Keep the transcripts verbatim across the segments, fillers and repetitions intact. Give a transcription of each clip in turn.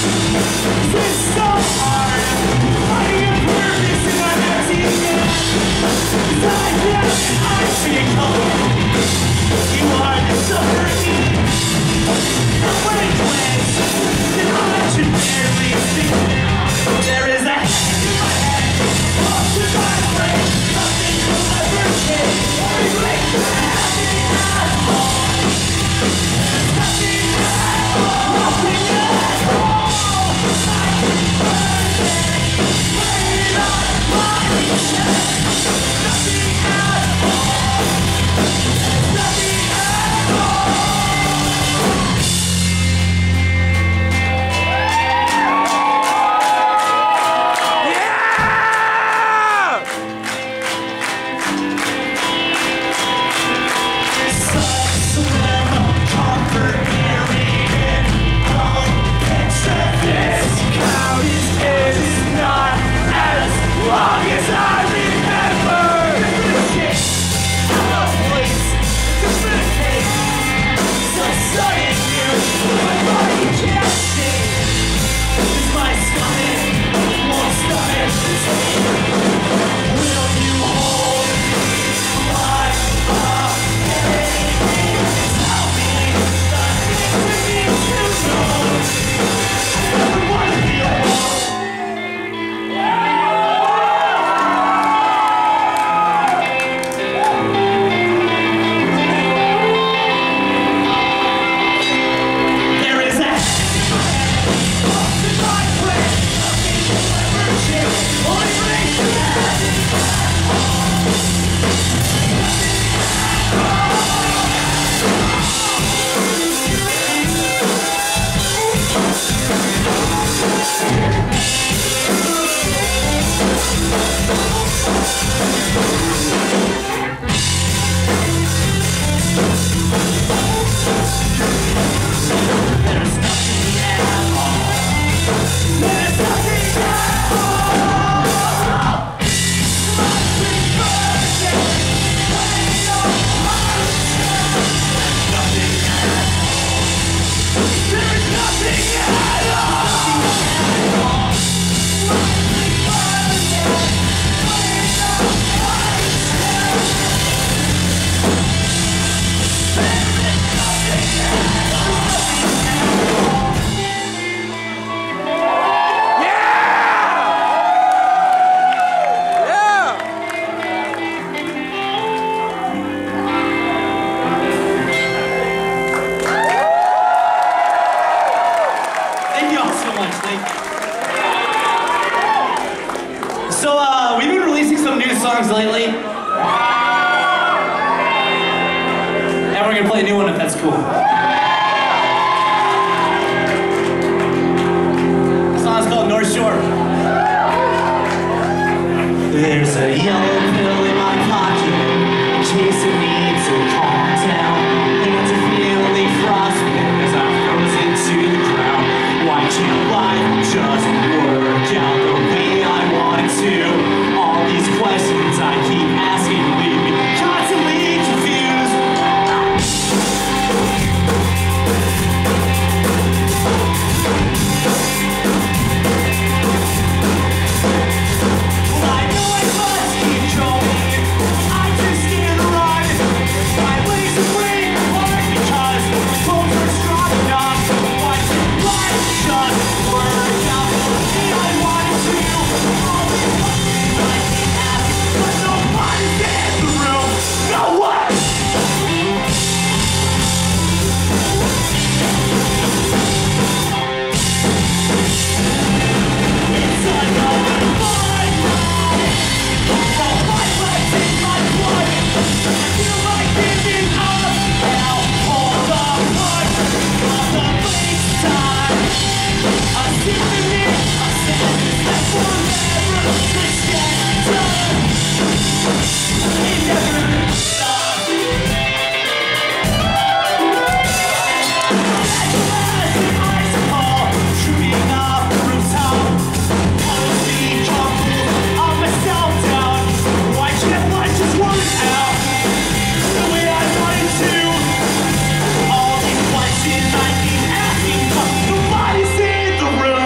songs lately. And we're gonna play a new one if that's cool. The song's called North Shore. There's a yellow pill in my pocket, chasing me to calm down. Hands are feeling frostbitten as I'm frozen to the ground. Why can't life just work out the way I want it to? All these questions I keep asking leave me constantly confused. Well, I know I must keep going. I just can't run. My legs are breaking apart because the bones are strong enough. Why can't life just work out the way I want it to? All these questions I keep asking, but nobody's in the room. No one! It's another fight. All my legs in my blood. I feel like giving up. Now hold the punch of the waste time. A symphony, a sentence that forever is get done. It never stops. As the ice fall, shooting off the rooftop. Puddles become full of myself down. Why can't life just work out the way I want it to? All these questions I keep asking, but nobody's in the room.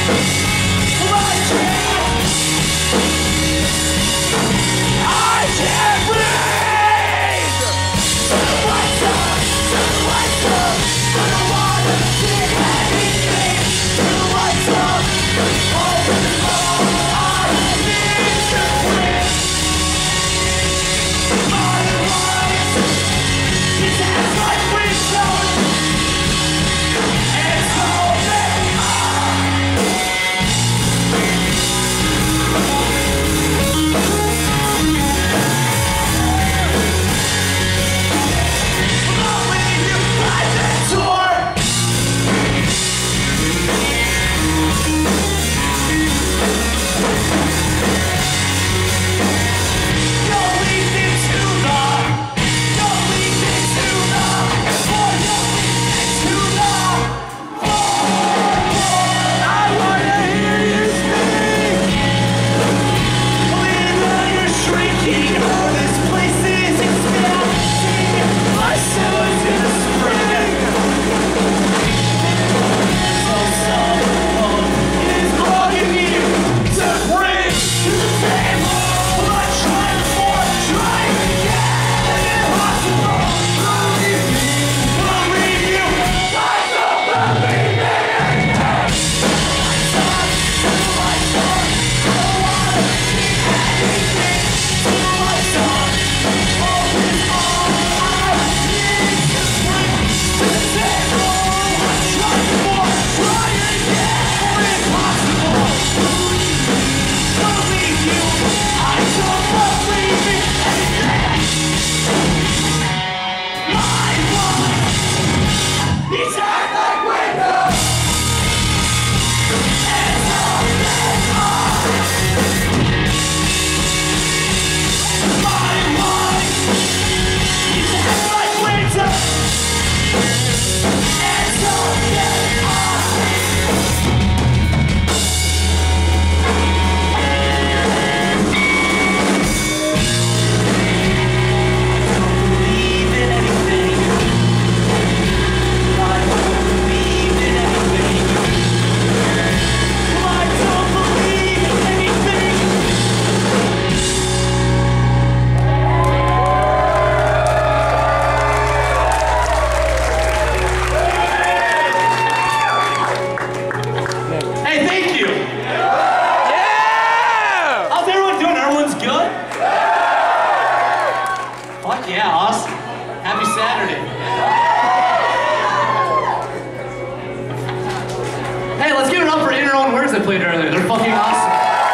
Played earlier. They're fucking awesome.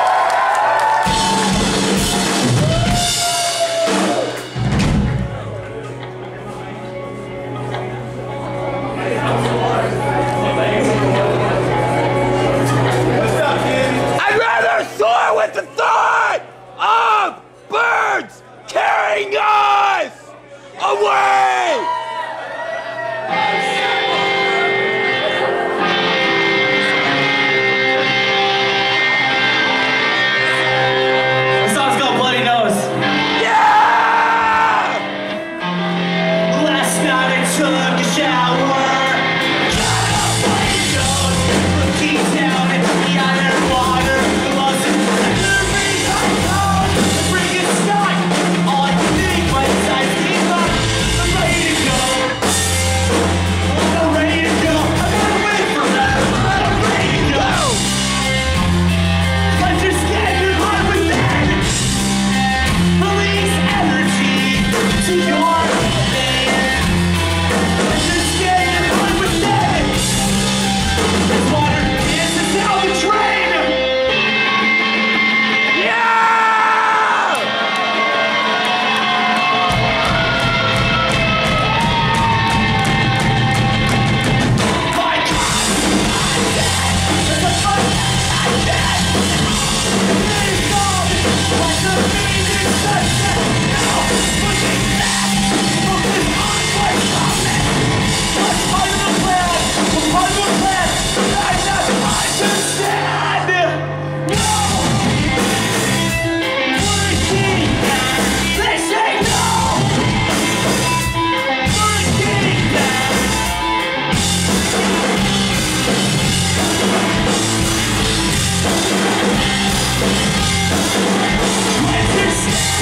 I'd rather soar with the thought of birds carrying us away!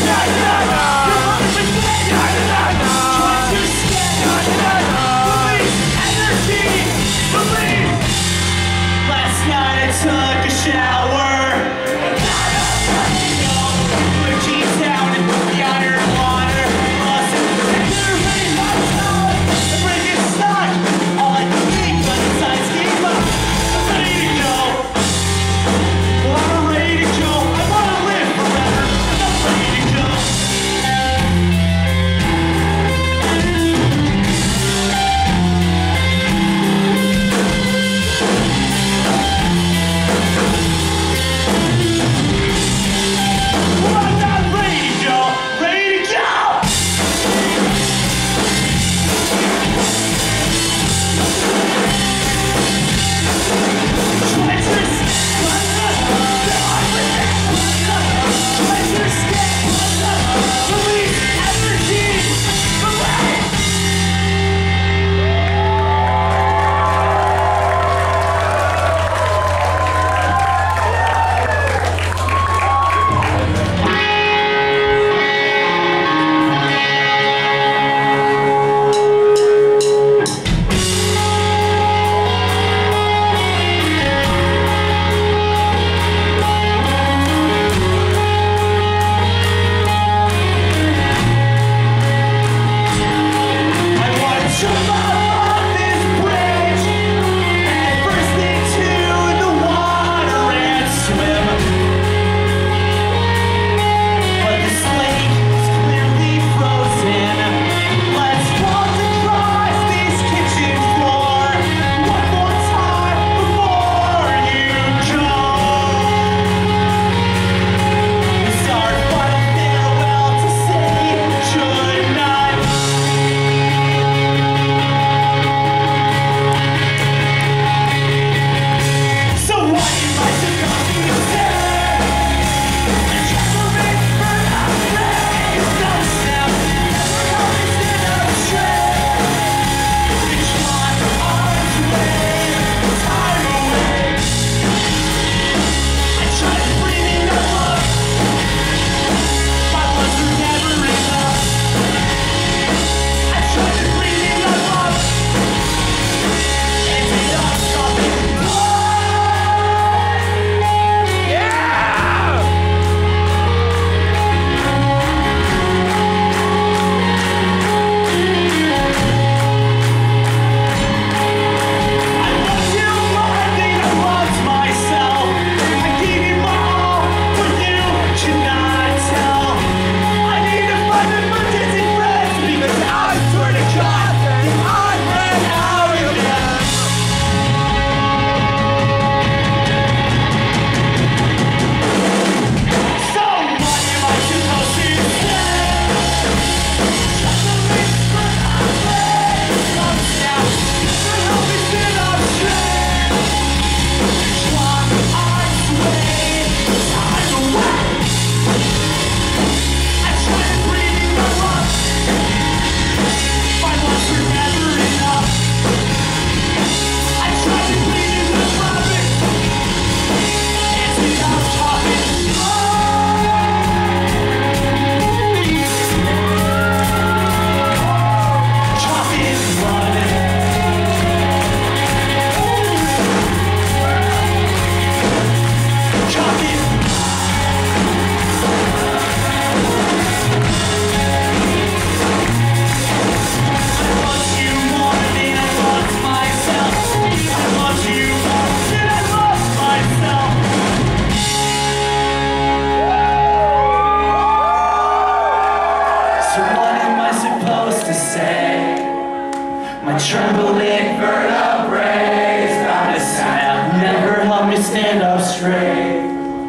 My trembling vertebrae bound to sound. Never help me stand up straight.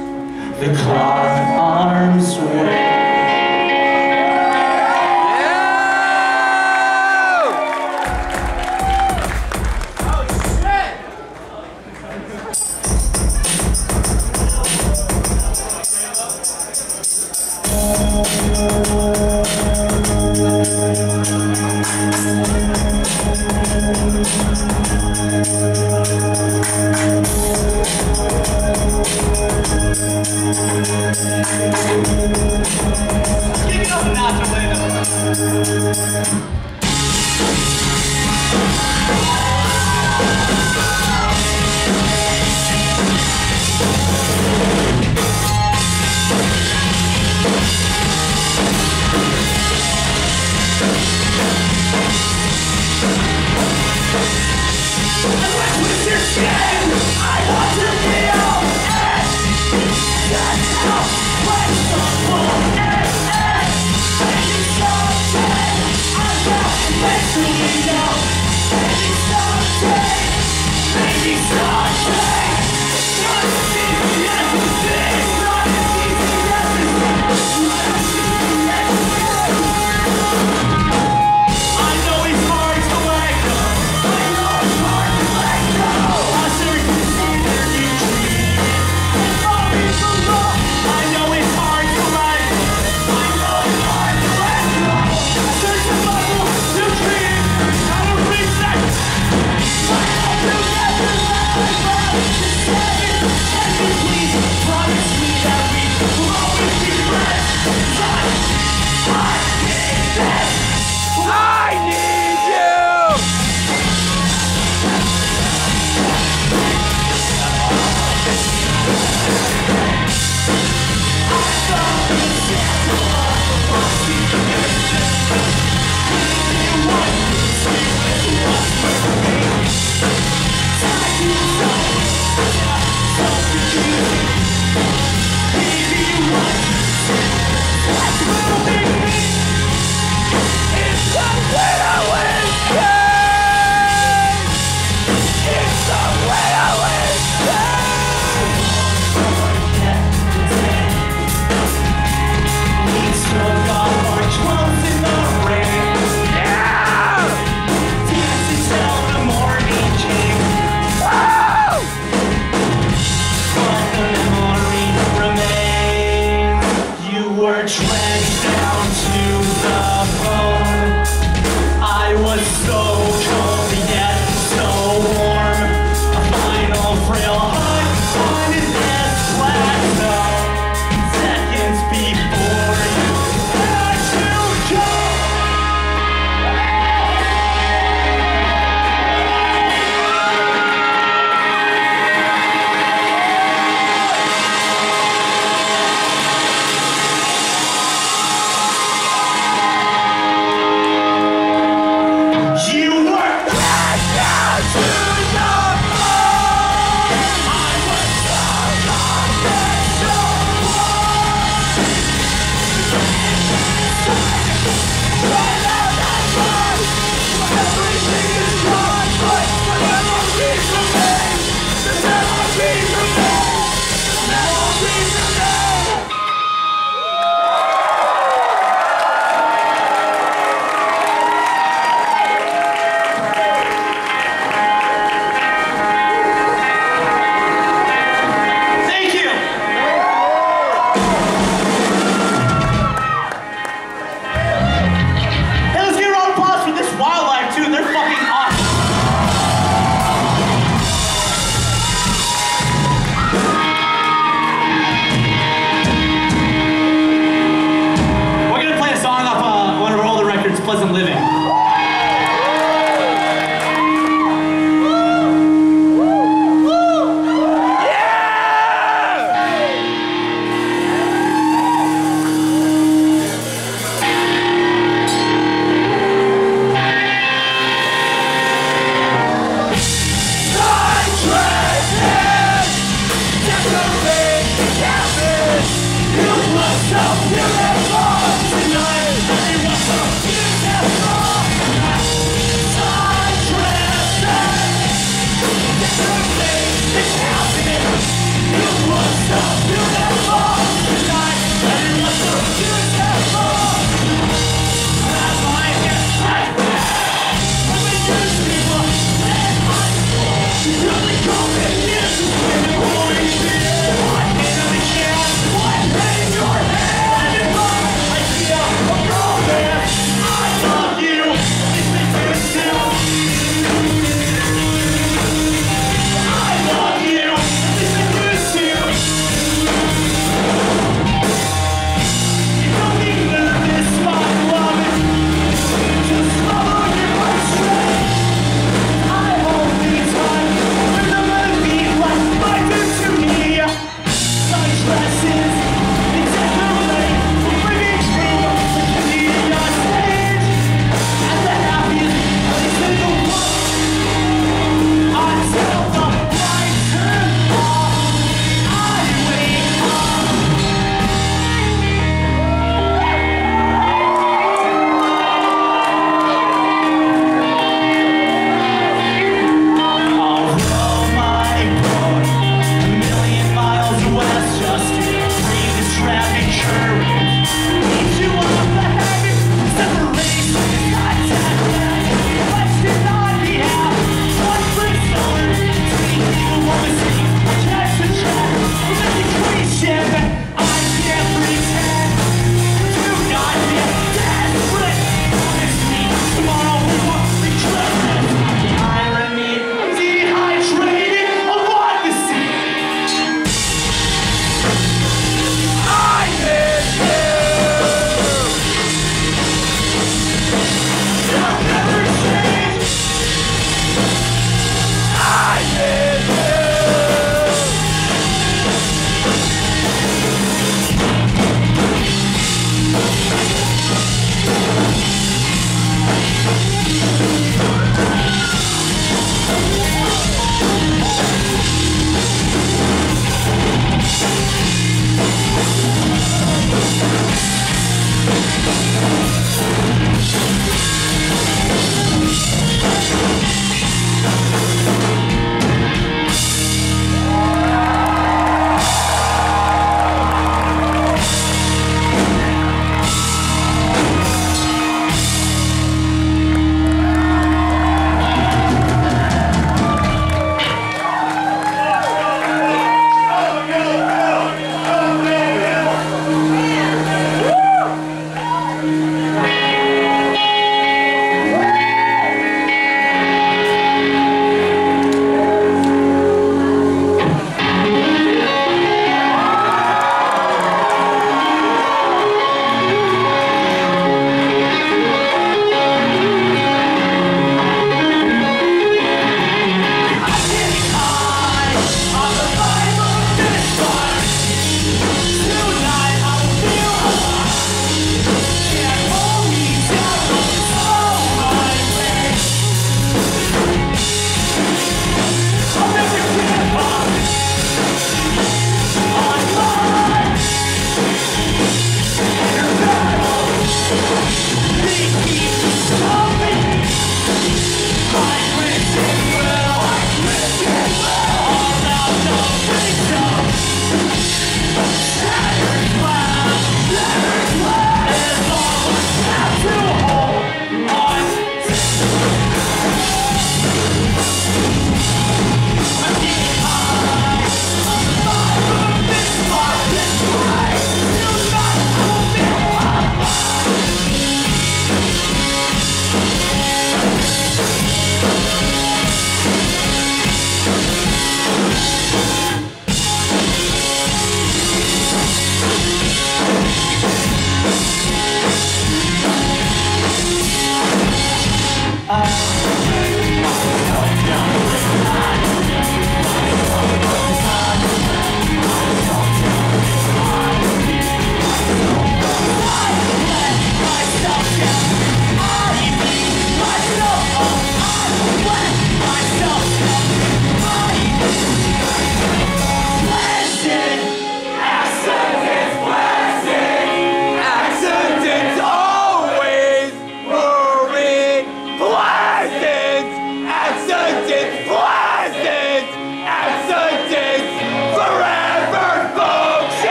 The clock arms wait. We'll be right back. Were drenched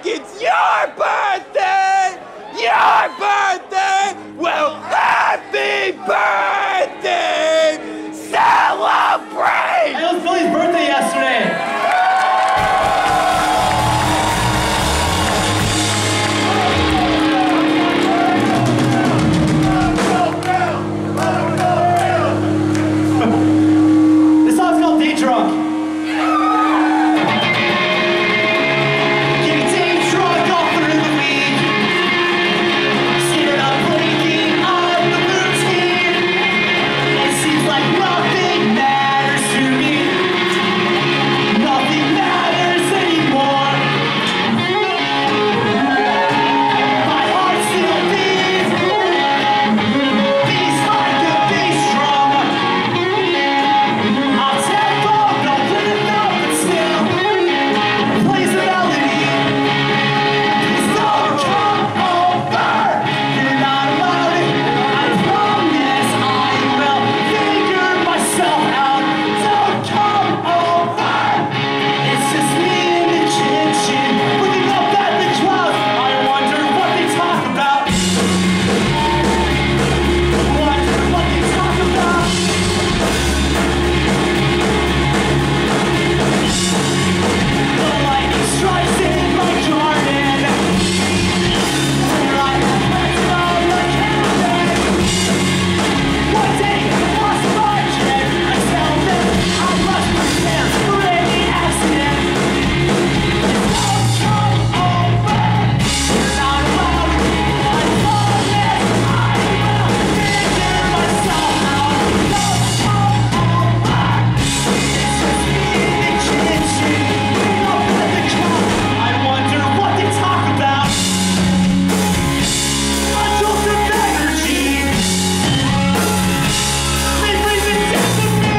like it's your birthday! Your birthday! Well, happy birthday! Celebrate! It was Billy's birthday yesterday. This song's called Day Drunk. Getting day drunk all through the week. Scared of breaking up the routine. It seems like nothing matters to me. Nothing matters anymore. My heart still beats. Beats like a bass drum. I'll tempo, no rhythm, no, but still plays a melody. Please don't come over. You're not allowed. I promise I will figure myself out. Don't come over. It's just me in the kitchen, looking up at the clouds. I wonder what they talk about. Wonder what they talk about. The lightning strikes in my garden. Where I have left all the cabin. One day I lost my jet. I tell them I must prepare for any accident. Don't come over. You're not allowed. I promise I will figure myself out. Don't come over. It's just me in the kitchen, looking up at the clouds. I wonder what they talk about. A dose of energy. They bring the death to me.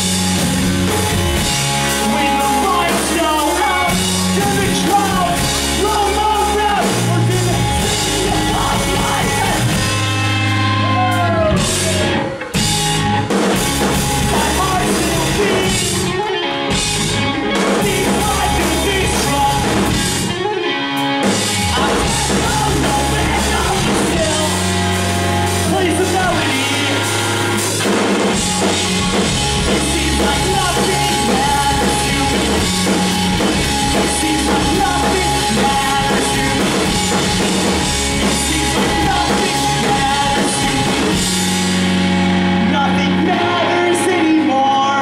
When the lights go out, to the crowd, low, low rap, or to the city of Las Vegas. My heart still beats. Beats like a bass drum. I don't know when I'm still plays a melody. It seems like nothing matters to me. It seems like nothing matters to me. It seems like nothing matters to me. Nothing matters anymore.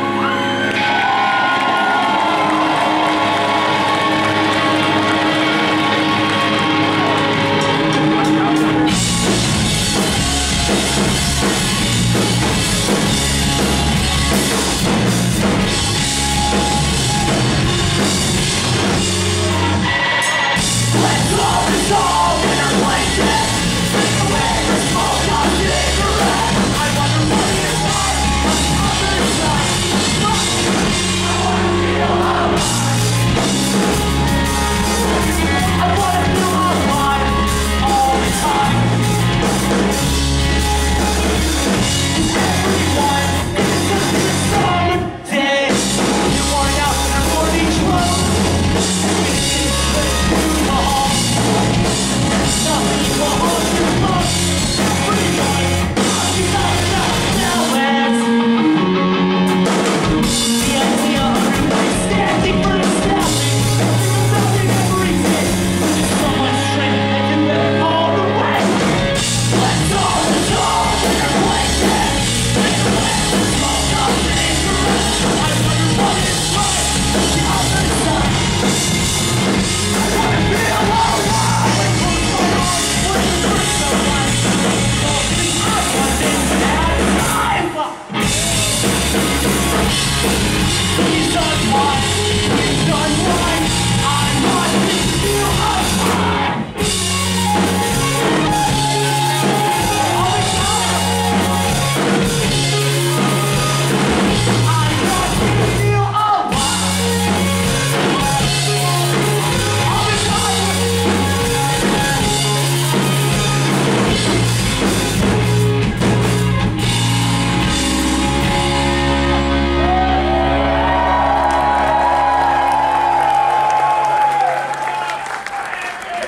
Let's all resolve inner places. Take away the smoke of cigarette. I wonder what is on the other side. I wanna feel alive. I wanna feel alive all the time. Everyone is just a someday. You're worn out in your morning clothes. Too long.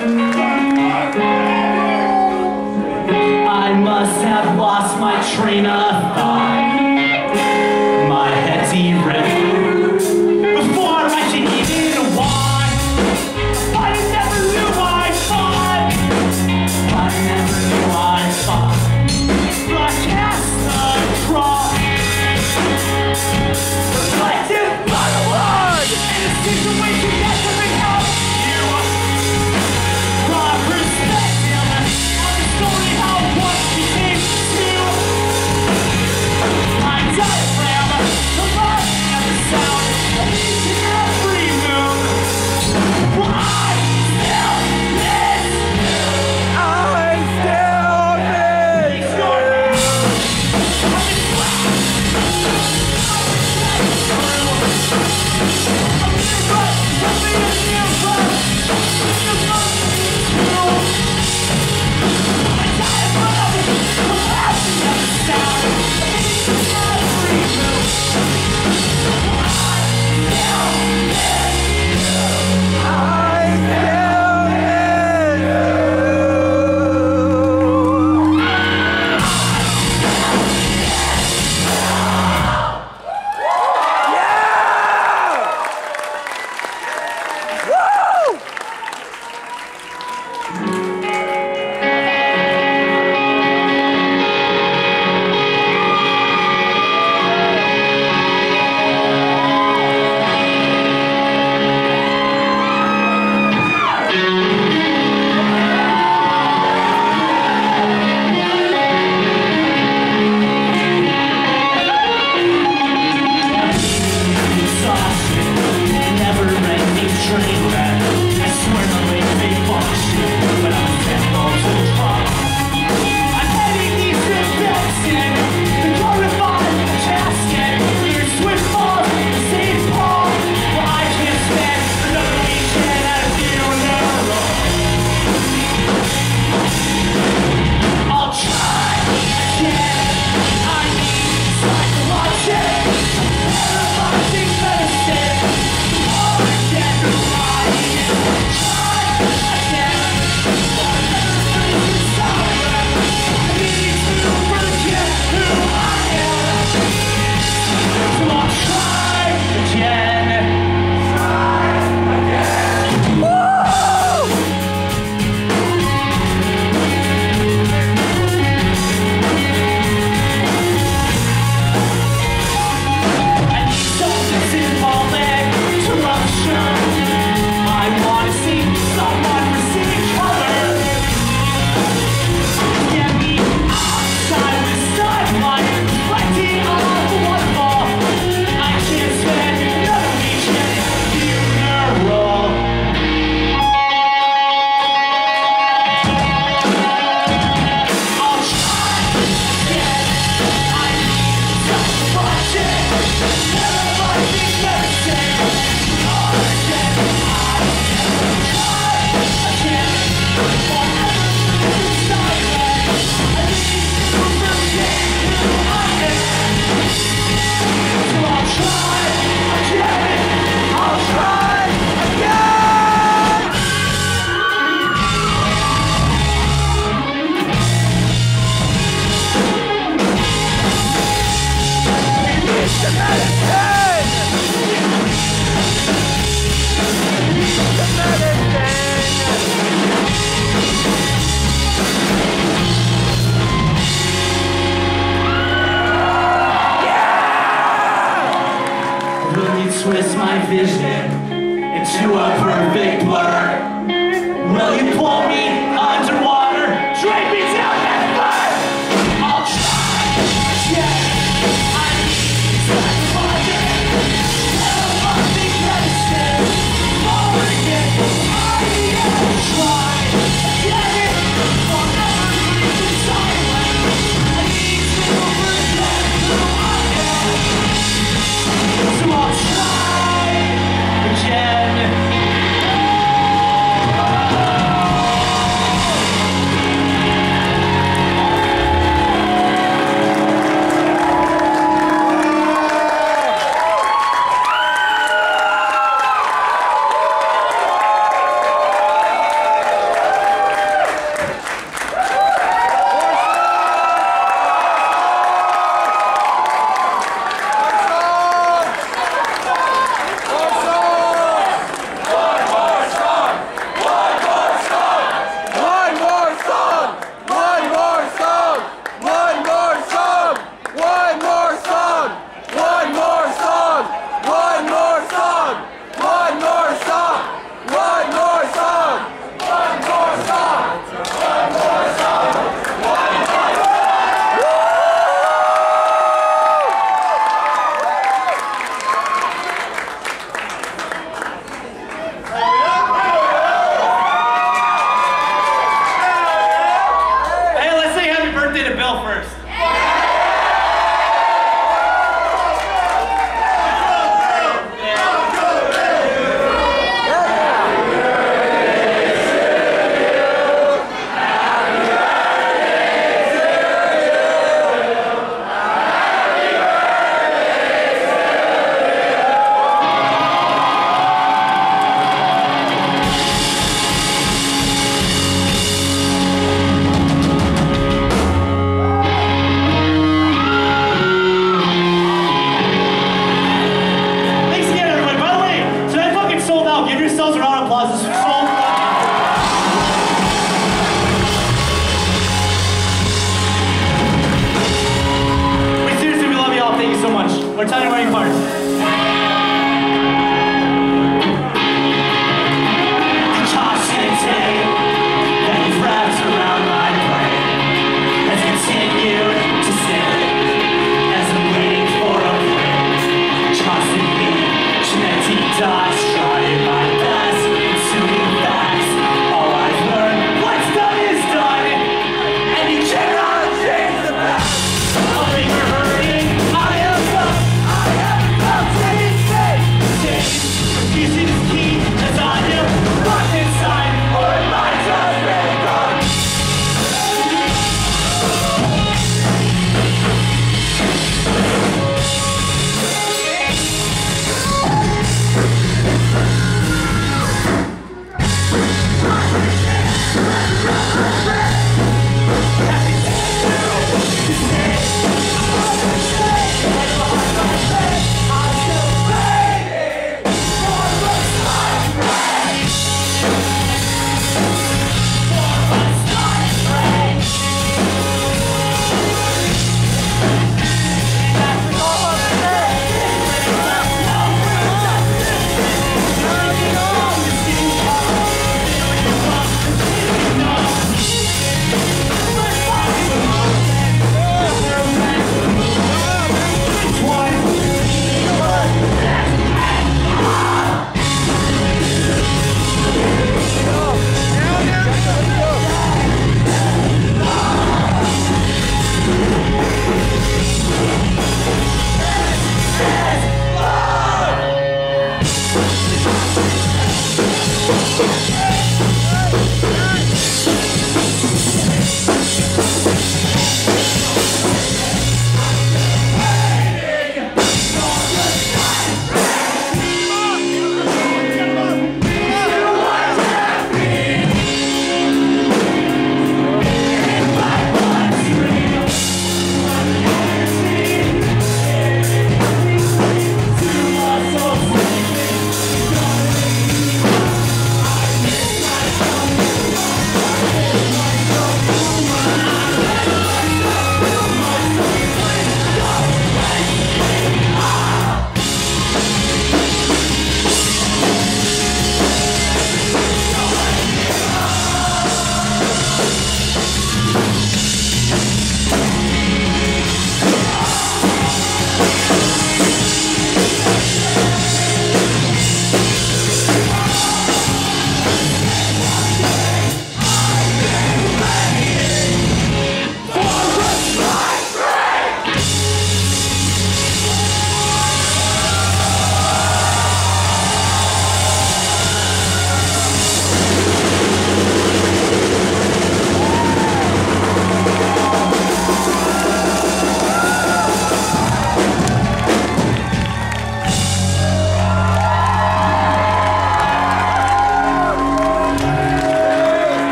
I must have lost my train of thought. My head's irregular. Before I can even walk, I never knew I fought. I never knew I fought. I cast the cross. Reflective monologue in a situation that doesn't help you. Raw perspective on the story how one became two. My diaphragm, the light and the sound of each and every move. Why still miss you? I still miss you. Twist my vision into a perfect blur. Will you pull me underwater? Drag me down that far. I'll try again. I need psychology. Never must be medicine. Over again. I am trying again. Forever breathe in silence. I need to forget who I am. So I'll try again. Or tell me where you parked.